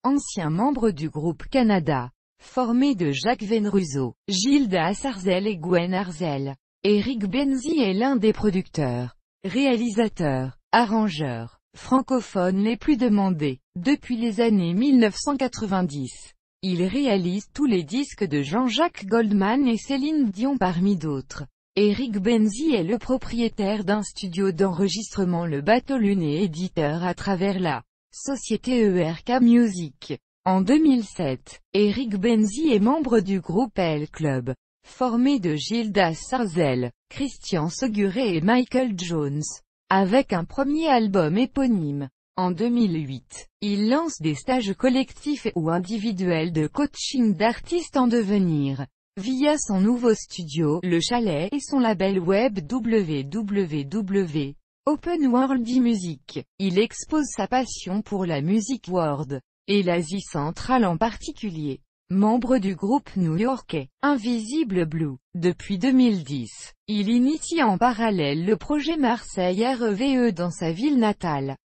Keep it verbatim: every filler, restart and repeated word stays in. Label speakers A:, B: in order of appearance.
A: ancien membre du groupe Canada, formé de Jacques Venruso, Gilda Sarzel et Gwen Arzel. Eric Benzi est l'un des producteurs, réalisateurs, arrangeurs, francophones les plus demandés, depuis les années mille neuf cent quatre-vingt-dix. Il réalise tous les disques de Jean-Jacques Goldman et Céline Dion parmi d'autres. Eric Benzi est le propriétaire d'un studio d'enregistrement Le Bateau Lune et éditeur à travers la société E R K Music. En deux mille sept, Eric Benzi est membre du groupe L Club, formé de Gilda Sarzel, Christian Seguré et Michael Jones, avec un premier album éponyme. En deux mille huit, il lance des stages collectifs ou individuels de coaching d'artistes en devenir, via son nouveau studio, Le Chalet, et son label web w w w point open world music. Il expose sa passion pour la musique world, et l'Asie centrale en particulier. Membre du groupe new-yorkais Invisible Blue, depuis deux mille dix, il initie en parallèle le projet Marseille R E V E dans sa ville natale.